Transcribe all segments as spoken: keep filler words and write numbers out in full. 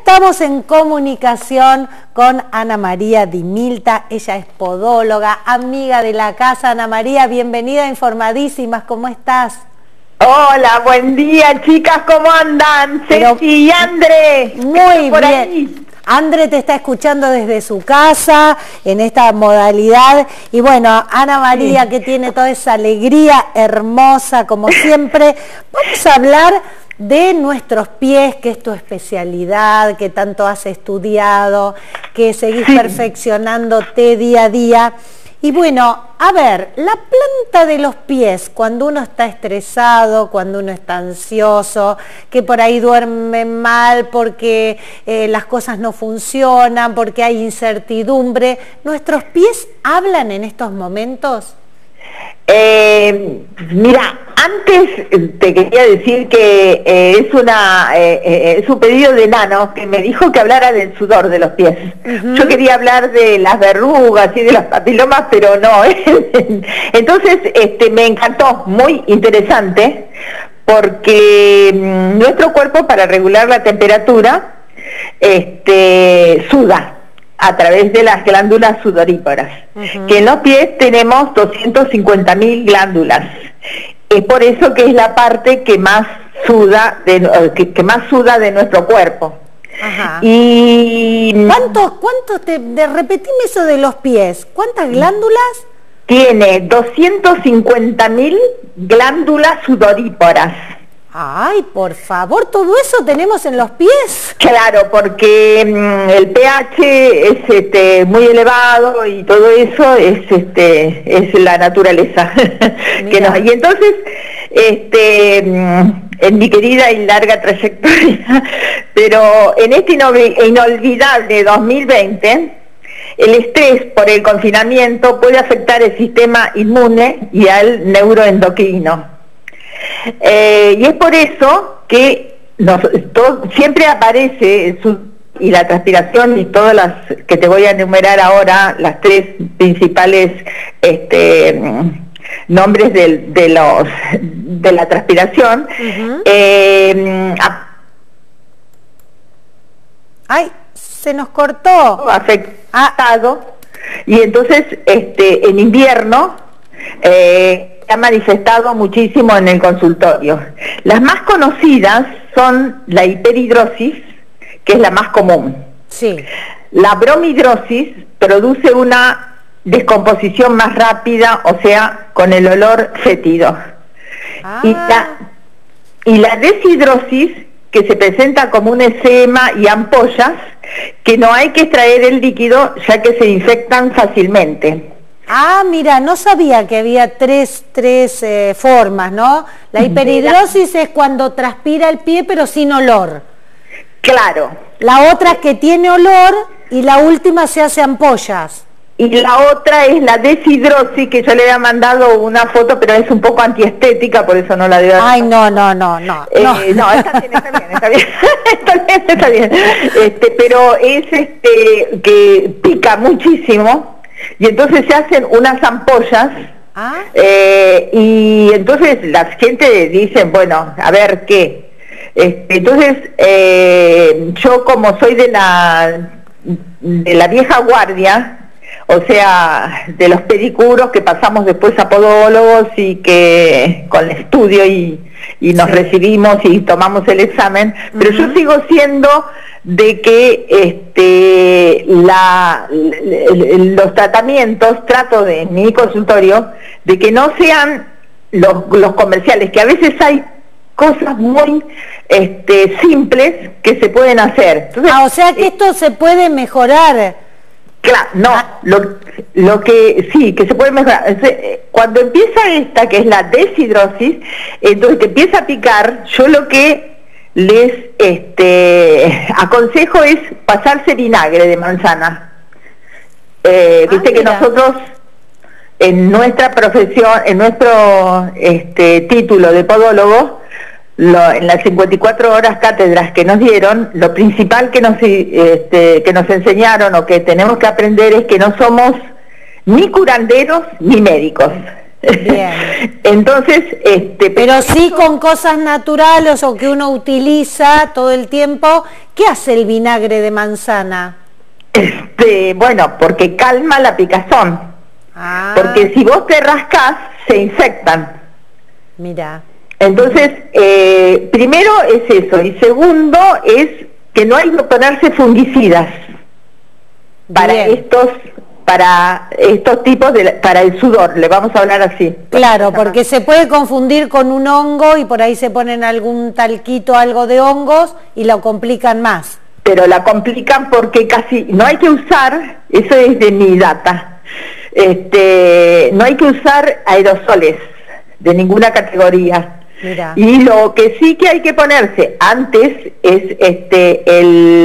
estamos en comunicación con Ana María Di Milta. Ella es podóloga, amiga de la casa. Ana María, bienvenida a Informadísimas, ¿cómo estás? Hola, buen día, chicas, ¿cómo andan? Pero, Ceci y André. Muy por bien. Ahí. André te está escuchando desde su casa, en esta modalidad. Y bueno, Ana María, sí, que tiene toda esa alegría hermosa, como siempre, vamos a hablar de nuestros pies, que es tu especialidad, que tanto has estudiado, que seguís sí. perfeccionándote día a día. Y bueno, a ver, la planta de los pies, cuando uno está estresado, cuando uno está ansioso, que por ahí duerme mal porque eh, las cosas no funcionan, porque hay incertidumbre, ¿nuestros pies hablan en estos momentos? Eh, mira, antes te quería decir que eh, es una eh, eh, es un pedido de Nano que me dijo que hablara del sudor de los pies. Uh-huh. Yo quería hablar de las verrugas y de las papilomas, pero no. Entonces, este, me encantó, muy interesante, porque mmm, nuestro cuerpo, para regular la temperatura, este, suda a través de las glándulas sudoríparas, uh-huh. que en los pies tenemos doscientas cincuenta mil glándulas. Es por eso que es la parte que más suda de, que, que más suda de nuestro cuerpo. Ajá. Y ¿Cuántos, cuántos te, de, repetime eso de los pies? ¿Cuántas glándulas? Tiene doscientas cincuenta mil glándulas sudoríparas. Ay, por favor, ¿todo eso tenemos en los pies? Claro, porque mmm, el pH es este, muy elevado y todo eso es este es la naturaleza. que nos, y entonces, este, en mi querida y larga trayectoria, pero en este inolvidable dos mil veinte, el estrés por el confinamiento puede afectar el sistema inmune y al neuroendocrino. Eh, y es por eso que nos, todo, siempre aparece su, y la transpiración y todas las que te voy a enumerar ahora, las tres principales este, nombres de, de los de la transpiración. Uh-huh. eh, a, ay, se nos cortó. Afectado. Ah. Y entonces este, en invierno eh, se ha manifestado muchísimo en el consultorio. Las más conocidas son la hiperhidrosis, que es la más común. Sí. La bromhidrosis produce una descomposición más rápida, o sea, con el olor fétido. Ah. Y la, y la deshidrosis, que se presenta como un edema y ampollas, que no hay que extraer el líquido, ya que se infectan fácilmente. Ah, mira, no sabía que había tres, tres eh, formas, ¿no? La hiperhidrosis es cuando transpira el pie pero sin olor. Claro. La otra es que tiene olor y la última se hace ampollas. Y la otra es la deshidrosis, que yo le había mandado una foto, pero es un poco antiestética, por eso no la dio. Ay, no, no, no, no. Eh, no. no, está bien, está bien, está bien, está bien, está bien. Este, pero es este que pica muchísimo. Y entonces se hacen unas ampollas, ¿Ah? eh, y entonces la gente dice, bueno, a ver qué. Este, entonces, eh, yo como soy de la, de la vieja guardia, o sea, de los pedicuros que pasamos después a podólogos y que con el estudio y, y nos sí. recibimos y tomamos el examen, uh-huh. pero yo sigo siendo de que este la, los tratamientos, trato de mi consultorio, de que no sean los, los comerciales, que a veces hay cosas muy este, simples que se pueden hacer. Entonces, ah, o sea que esto se puede mejorar. Claro, no, ah. lo, lo que sí, que se puede mejorar. Cuando empieza esta, que es la deshidrosis, entonces que empieza a picar, yo lo que les este, aconsejo es pasarse vinagre de manzana. Eh, ah, Viste mira. que nosotros en nuestra profesión, en nuestro este, título de podólogo, lo, en las cincuenta y cuatro horas cátedras que nos dieron, lo principal que nos, este, que nos enseñaron o que tenemos que aprender es que no somos ni curanderos ni médicos. Bien. Entonces, este, pero sí con cosas naturales o que uno utiliza todo el tiempo. ¿Qué hace el vinagre de manzana? Este, bueno, porque calma la picazón. Ah. Porque si vos te rascás, se infectan. Mira. Entonces, eh, primero es eso, y segundo es que no hay que ponerse fungicidas para Bien. estos para estos tipos de para el sudor, le vamos a hablar así. Claro, porque se puede confundir con un hongo y por ahí se ponen algún talquito, algo de hongos y lo complican más. Pero la complican porque casi no hay que usar, eso es de mi data, este, no hay que usar aerosoles de ninguna categoría. Mira. Y lo que sí que hay que ponerse antes es este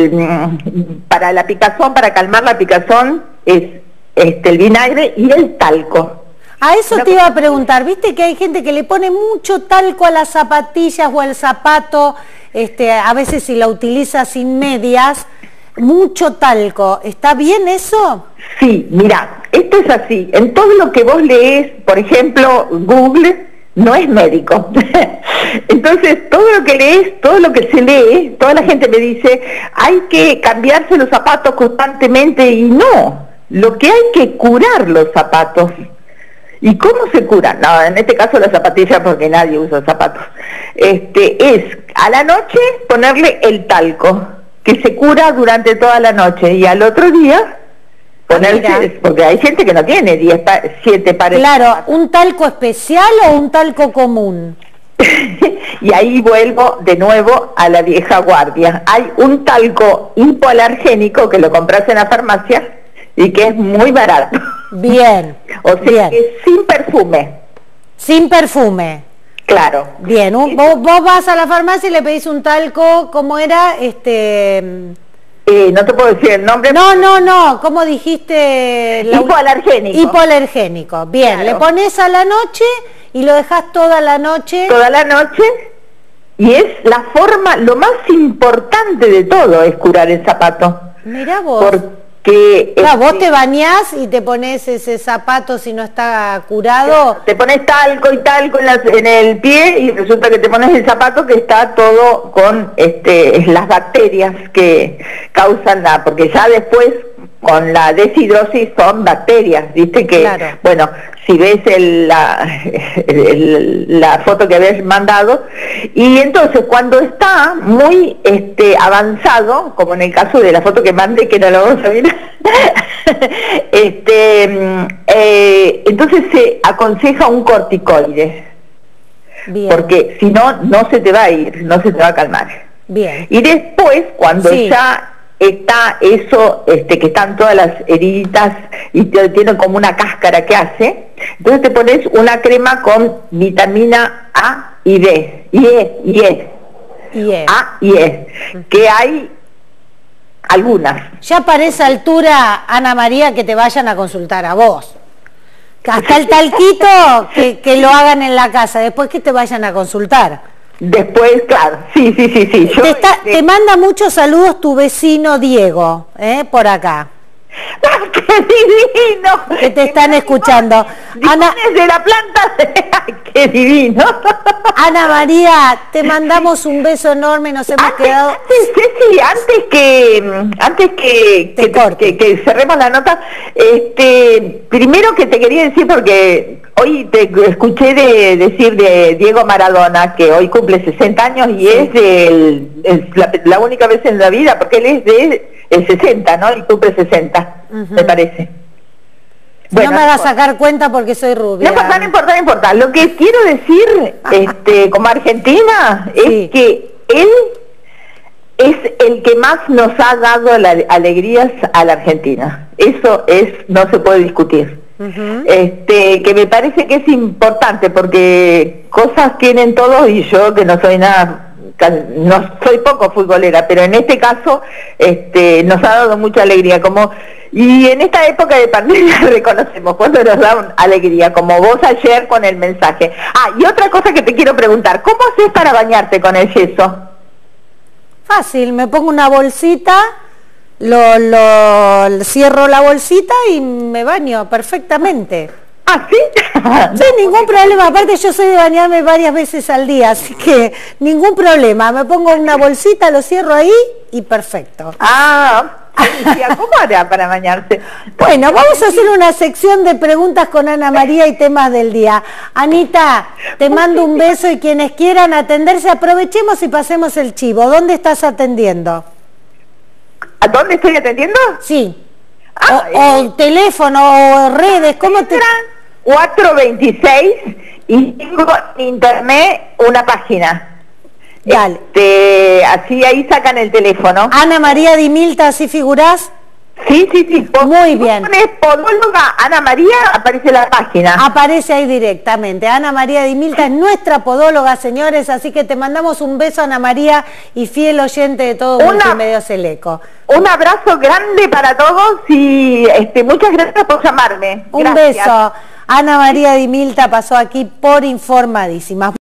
el para la picazón, para calmar la picazón, es este el vinagre y el talco. A eso Una te iba a cosa- preguntar, viste que hay gente que le pone mucho talco a las zapatillas o al zapato, este, a veces si la utiliza sin medias, mucho talco. ¿Está bien eso? Sí, mira, esto es así. En todo lo que vos lees, por ejemplo, Google no es médico. Entonces, todo lo que lees, todo lo que se lee, toda la gente me dice, hay que cambiarse los zapatos constantemente y no. Lo que hay que curar los zapatos. ¿Y cómo se curan? No, en este caso las zapatillas porque nadie usa zapatos. Este, es a la noche ponerle el talco, que se cura durante toda la noche, y al otro día ponerse, Mira. porque hay gente que no tiene diez, siete pares. Claro, ¿un talco especial o un talco común? Y ahí vuelvo de nuevo a la vieja guardia. Hay un talco hipoalergénico que lo compras en la farmacia y que es muy barato. Bien, O sea, bien. que es sin perfume, Sin perfume. claro. Bien, un- vos, vos vas a la farmacia y le pedís un talco, ¿cómo era? Este... Eh, no te puedo decir el nombre. No, no, no, ¿cómo dijiste? La- Hipoalergénico. Hipoalergénico. Bien, Claro. le pones a la noche y lo dejas toda la noche. Toda la noche, y es la forma, lo más importante de todo es curar el zapato. Mirá vos. Porque Claro, vos este, te bañás y te pones ese zapato si no está curado. te pones talco y talco en, las- en el pie y resulta que te pones el zapato que está todo con este las bacterias que causan la, porque ya después con la deshidrosis son bacterias, viste que, Claro. bueno, si ves el, la, el- la foto que habías mandado, y entonces cuando está muy este avanzado, como en el caso de la foto que mandé, que no la vamos a mirar, este, mm, eh, entonces se aconseja un corticoide, Bien, porque si no, no se te va a ir, no se te va a calmar. bien. Y después, cuando Sí. ya está eso, este, que están todas las heriditas y te, tiene como una cáscara que hace, entonces te pones una crema con vitamina A y D, y E, y E, Y es. A y E, que hay algunas. Ya para esa altura, Ana María, que te vayan a consultar a vos. Hasta el talquito, que, que lo hagan en la casa, después que te vayan a consultar. Después, claro, sí, sí, sí, sí. Yo, Te, está- este, te manda muchos saludos tu vecino Diego, ¿eh? Por acá, ¡Ah, ¡qué divino! que te están escuchando. Ana, Limones de la planta, ¡ay, qué divino! Ana María, te mandamos un beso enorme, nos hemos Antes, quedado... antes, Ceci, antes que antes que, Te que, corto. que- que cerremos la nota, este, primero que te quería decir, porque hoy te escuché de decir de Diego Maradona, que hoy cumple sesenta años y es, del- es la, la única vez en la vida, porque él es de el sesenta, ¿no? Y cumple sesenta, Ujú. me parece. no me vas a importa. sacar cuenta porque soy rubia. No importa, no importa, no importa. Lo que quiero decir, este, como argentina, Sí. es que él es el que más nos ha dado la- alegrías a la Argentina. Eso es, no se puede discutir. Ujú. Este, que me parece que es importante porque cosas tienen todos y yo que no soy nada, no soy poco futbolera, pero en este caso este, nos ha dado mucha alegría, como y en esta época de pandemia reconocemos cuando nos da un- alegría, como vos ayer con el mensaje. Ah, y otra cosa que te quiero preguntar, ¿cómo haces para bañarte con el yeso? Fácil, me pongo una bolsita, lo, lo cierro la bolsita y me baño perfectamente. ¿Ah, sí? Sí, ningún problema. Aparte yo soy de bañarme varias veces al día, así que ningún problema. Me pongo en una bolsita, lo cierro ahí y perfecto. Ah, ¿cómo hará para bañarse? Bueno, vamos a hacer una sección de preguntas con Ana María y temas del día. Anita, te mando un beso y quienes quieran atenderse, aprovechemos y pasemos el chivo. ¿Dónde estás atendiendo? ¿A dónde estoy atendiendo? Sí. Ah, o, eh, o teléfono, o redes, ¿cómo te...? cuatro veintiséis y tengo en internet una página. Dale. Este, así ahí sacan el teléfono. Ana María Di Milta, ¿así figurás? Sí, sí, sí. Por, Muy si bien. Pones podóloga Ana María, aparece la página. Aparece ahí directamente. Ana María Di Milta es nuestra podóloga, señores, así que te mandamos un beso, Ana María, y fiel oyente de todo Una, Multimedios El Eco. Un abrazo grande para todos y este, muchas gracias por llamarme. Un Gracias. beso. Ana María Di Milta pasó aquí por Informadísima.